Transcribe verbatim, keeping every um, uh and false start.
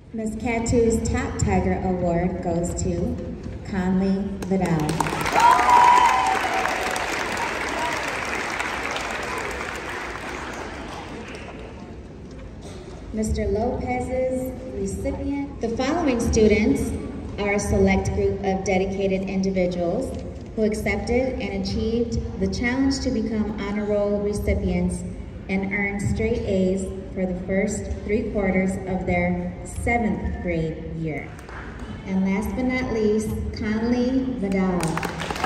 Miss Catu's Top Tiger Award goes to Conley Vidal. Mister Lopez's recipient. The following students are a select group of dedicated individuals who accepted and achieved the challenge to become honor roll recipients and earned straight A's for the first three quarters of their seventh grade year. And last but not least, Conley Vidal.